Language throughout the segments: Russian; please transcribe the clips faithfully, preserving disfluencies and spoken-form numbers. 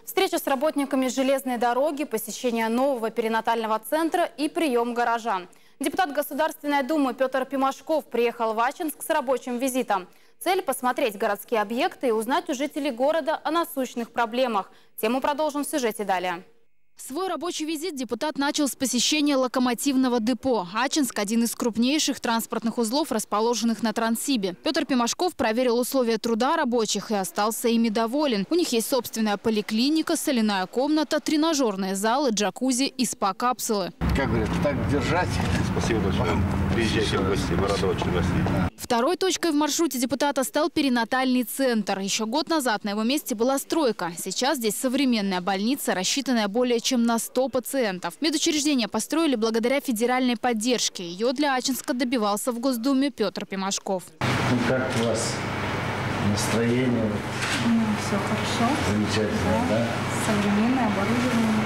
Встреча с работниками железной дороги, посещение нового перинатального центра и прием горожан. Депутат Государственной Думы Петр Пимашков приехал в Ачинск с рабочим визитом. Цель – посмотреть городские объекты и узнать у жителей города о насущных проблемах. Тему продолжим в сюжете далее. Свой рабочий визит депутат начал с посещения локомотивного депо. Ачинск – один из крупнейших транспортных узлов, расположенных на Транссибе. Петр Пимашков проверил условия труда рабочих и остался ими доволен. У них есть собственная поликлиника, соляная комната, тренажерные залы, джакузи и спа-капсулы. Как говорят, так держать. Спасибо большое. Приезжайте в гости, мы рады очень гостей. Второй точкой в маршруте депутата стал перинатальный центр. Еще год назад на его месте была стройка. Сейчас здесь современная больница, рассчитанная более чем на сто пациентов. Медучреждение построили благодаря федеральной поддержке. Ее для Ачинска добивался в Госдуме Петр Пимашков. Ну, как у вас настроение? Ну, все хорошо. Замечательно, да? да? Современное оборудование.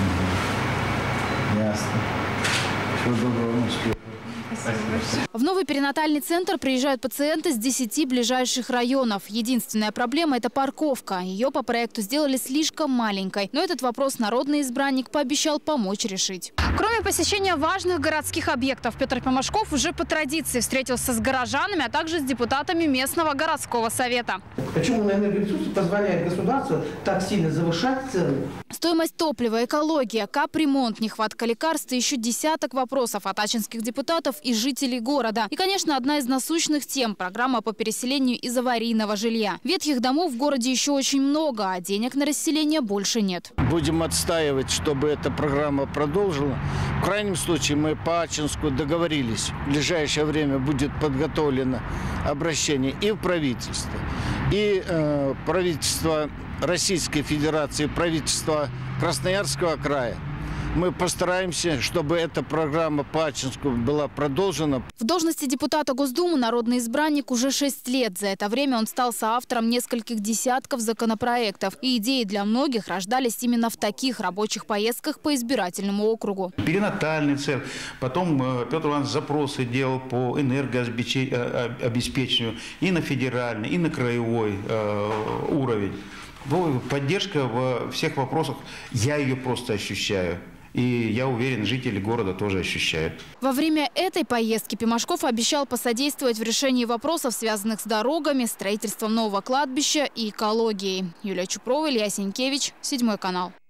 Угу. Ясно. Всего доброго, успехов. В новый перинатальный центр приезжают пациенты с десяти ближайших районов. Единственная проблема – это парковка. Ее по проекту сделали слишком маленькой. Но этот вопрос народный избранник пообещал помочь решить. Кроме посещения важных городских объектов, Петр Пимашков уже по традиции встретился с горожанами, а также с депутатами местного городского совета. Почему на энергоресурсы позволяет государству так сильно завышать цены? Стоимость топлива, экология, капремонт, нехватка лекарств и еще десяток вопросов от ачинских депутатов и жителей города. И, конечно, одна из насущных тем – программа по переселению из аварийного жилья. Ветхих домов в городе еще очень много, а денег на расселение больше нет. Будем отстаивать, чтобы эта программа продолжила. В крайнем случае мы по Ачинску договорились. В ближайшее время будет подготовлено обращение и в правительство, и э, правительство Российской Федерации, правительство Красноярского края. Мы постараемся, чтобы эта программа по Ачинску была продолжена. В должности депутата Госдумы народный избранник уже шесть лет. За это время он стал соавтором нескольких десятков законопроектов. И идеи для многих рождались именно в таких рабочих поездках по избирательному округу. Перинатальный центр. Потом Петр Иванович запросы делал по энергообеспечению и на федеральный, и на краевой уровень. Поддержка во всех вопросах, я ее просто ощущаю. И я уверен, жители города тоже ощущают. Во время этой поездки Пимашков обещал посодействовать в решении вопросов, связанных с дорогами, строительством нового кладбища и экологией. Юлия Чупрова, Илья Сенькевич, Седьмой канал.